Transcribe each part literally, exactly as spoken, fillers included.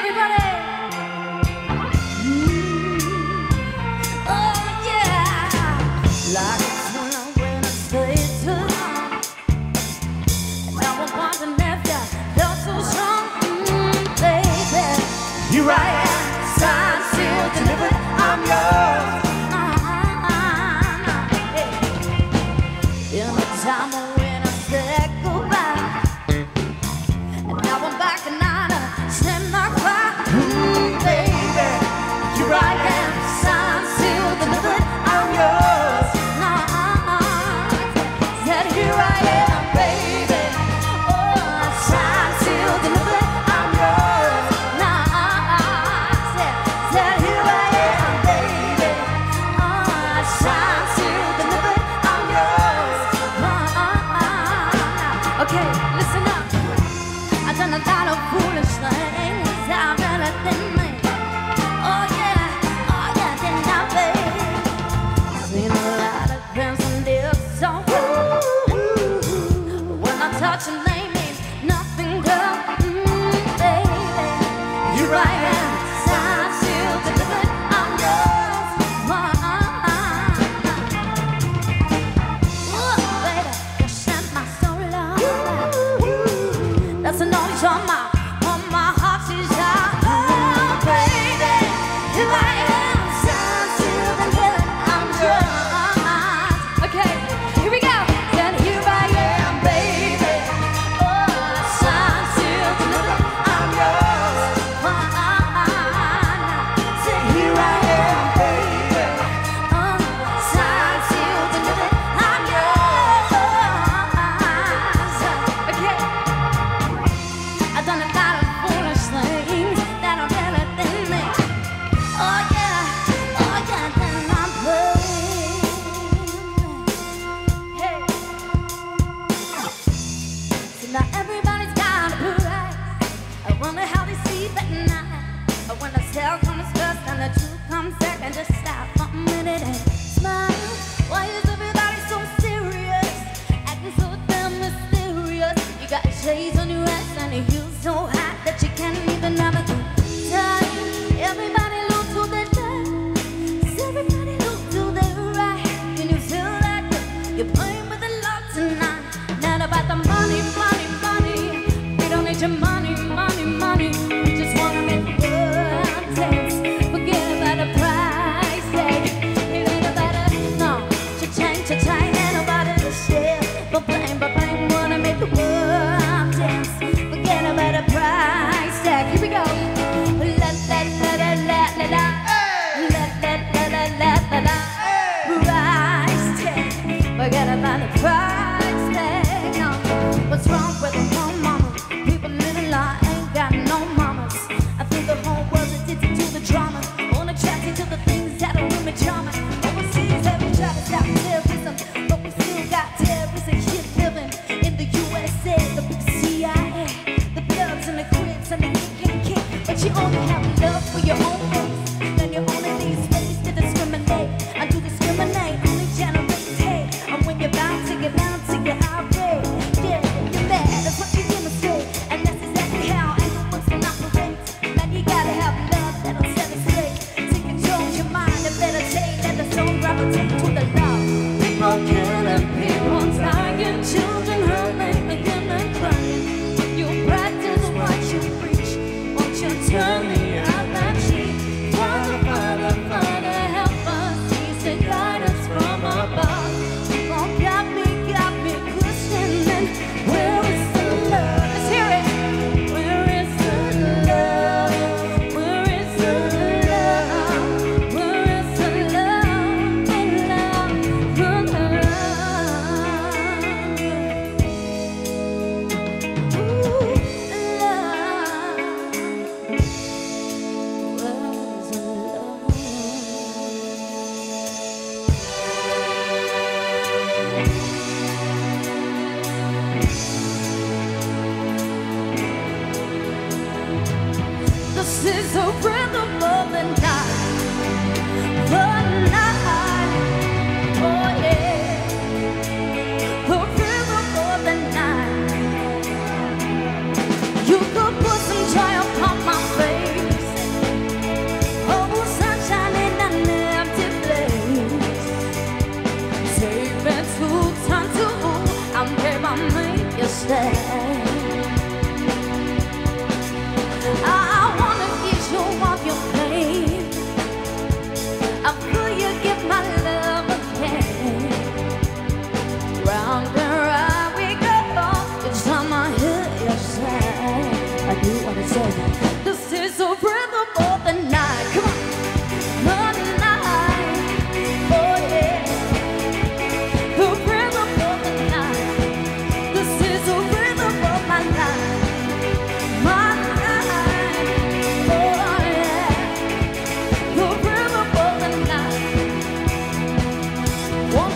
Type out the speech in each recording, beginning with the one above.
everybody. Oh yeah, like it's when I when I stay too long, and I was wondering if you felt so strong, mm, baby. Here I am, signed, sealed, delivered. I'm yours. In the time when I said goodbye, and now I'm back and I stand my cry, mm, baby. Here I am, signed, sealed, delivered. I'm yours. Said here I am, baby. Oh, signed, sealed, delivered. I'm yours. Said, said here I am, baby. Oh, signed, sealed, delivered. I'm yours. Okay, listen up. I've done a lot of foolish things. I've done a thing. Oh yeah, oh yeah, didn't I, babe? Seen a lot of crimson deals so good. When I touch your name, means nothing, girl. Mm, baby, here I am, signed, sealed, delivered. I'm yours. Oh, baby, you set my soul alive. That's an only on my, on my heart's desire. Oh, baby, here I am, signed, sealed, delivered. I'm yours. Okay, here we go. Then here I am, baby. Oh, signed, sealed, delivered. I'm yours. Say here I am, baby. Oh, signed, sealed, delivered. I'm yours. Okay. I've done a lot of foolish things that I really didn't make. Oh yeah, oh yeah, then I'm playing. Hey, so now everybody's got a right. I wonder how they sleep at night. But when the cell comes first and the truth comes second, just stop for a minute and smile. Why is everybody so serious? Acting so damn mysterious. You got shades on your ass and your heels so hot that you can't even have a good time. Everybody look to their left, everybody look to their right. Can you feel like you're playing with the love tonight? Not about the money, money, money. We don't need your money, money, money. We just wanna make the world dance. Forget about the price tag. It ain't about it, no. Cha-chang, cha-chang, ain't nobody to share. But blame, but blame, wanna make the world dance. Forget about the price tag. Here we go. La la la la la la la. La la la la la la la. Price tag. Forget about the price tag. No. What's wrong with the whole mama? People living like ain't got no mamas. I think the whole world's addicted to the drama. Only attracted to the things that are women charming. Overseas, every try to stop terrorism, but we still got terrorists here living in the U S A. The big C I A, the Bloods and the Crips and the K K K. But you only have love for your own race. Then you only need space to discriminate. I do discriminate, only generate hate. And when you're bound to get bound to get outraged, yeah, you're mad. That's what you demonstrate, and that's exactly how anger works and operates. Man, you gotta have love that'll set it straight. Take control of your mind and meditate. Let the soul gravitate to the love. People killing, people dying, children hurting, again and crying. You practice what you preach. Won't you turn the other cheek? Father, Father, Father, help us. Please to guide us from above. People got me, got me questioning. Where is the love? Let's hear it. Where is the love? Where is the love? Where is the love? The love, the love. Ooh, love. Where is the love? This is a rhythm of the night, the night, oh yeah, the rhythm of the night. You could put some joy upon my face.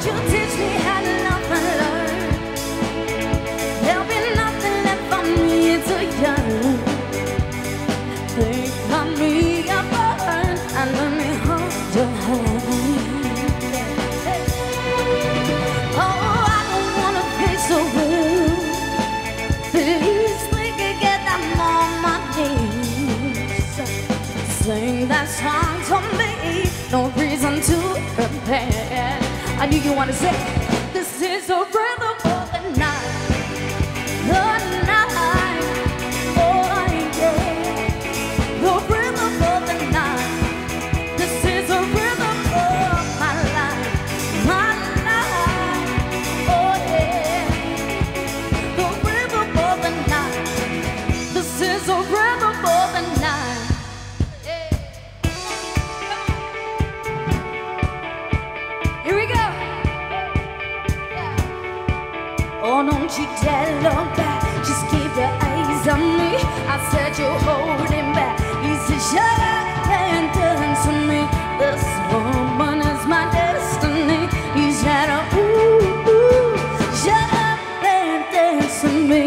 you teach me how to love and learn? There'll be nothing left for me to yearn. Think of me a burn and let me hold your hand. Oh, I don't wanna be so rude. Please think again, I'm on my knees. Sing that song to me, no reason to prepare. I knew you wanna say, this is a rhythm of the night, the night, oh yeah, the rhythm of the night. This is a rhythm of my life, my life, oh yeah, the rhythm of the night. This is a rhythm of the night. Here we go. Oh, don't you dare look back. Just keep your eyes on me. I said you're holding back. He said, shut up and dance to me. This woman is my destiny. He said, ooh, ooh, shut up and dance to me.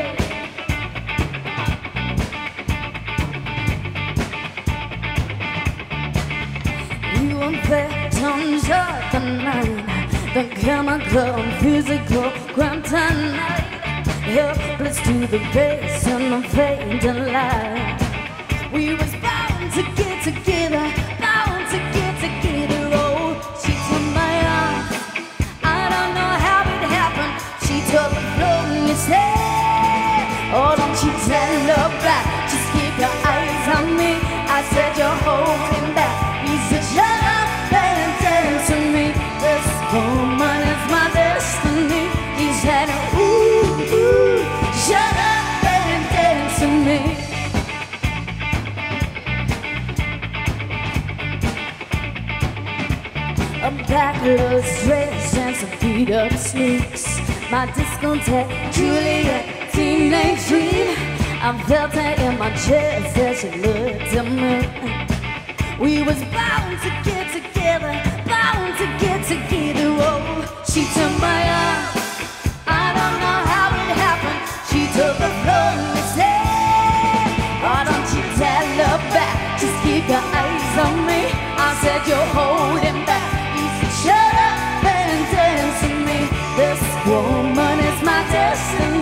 You and victims of the night, the chemical and physical kryptonite, helpless to the base and the fading light. We was bound to get together, bound to get together. Oh, she took my arm, I don't know how it happened. She took the floor and you said, oh, don't you dare look back. Just keep your eyes on me. I said you're holding back. He said, shut up and dance to me. This woman is my destiny. He said, ooh, ooh, shut up and dance to me. A backless dress and some beat up sneaks. My discotheque, Juliet, teenage dream. I felt her in my chest as she looked at me. We was bound to get together, bound to get together. Oh, she took my arm, I don't know how it happened. She took the floor and said, oh, don't you dare look back. Just keep your eyes on me. I said you're holding back. He said shut up and dance to me. This woman is my destiny.